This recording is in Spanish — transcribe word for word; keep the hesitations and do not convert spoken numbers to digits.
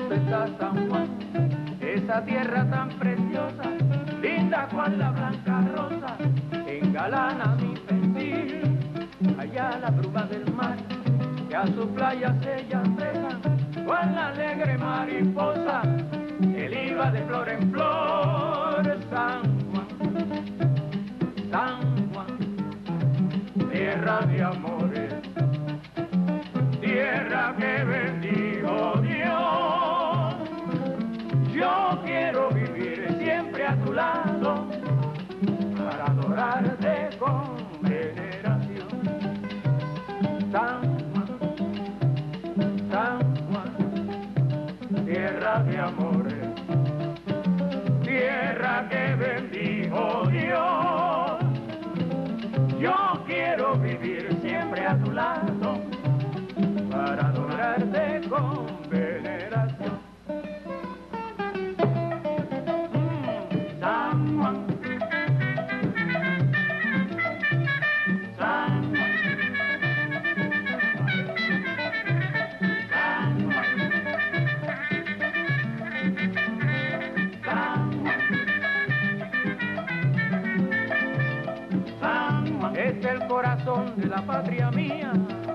¿Dónde está San Juan? Esa tierra tan preciosa, linda cual la blanca rosa, engalana mi pensil. Allá la bruma del mar, que a su playa se llambreja, cual la alegre mariposa, que iba de flor en flor. San Juan, San Juan, tierra de amores, tierra que bendijo Dios. Yo quiero vivir siempre a tu lado, para adorarte con veneración. San Juan, San Juan, tierra de amores, tierra que bendijo Dios. Yo quiero vivir siempre a tu lado, para adorarte con veneración. Mm, San Juan, San Juan, San Juan, San Juan, San Juan, es el corazón de la patria mía.